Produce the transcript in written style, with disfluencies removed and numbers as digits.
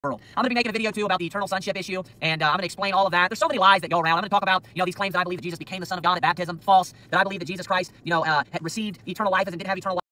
world. I'm going to be making a video too about the eternal sonship issue, and I'm going to explain all of that. There's so many lies that go around. I'm going to talk about, these claims that I believe that Jesus became the Son of God at baptism. False. That I believe that Jesus Christ, had received eternal life as and didn't have eternal life.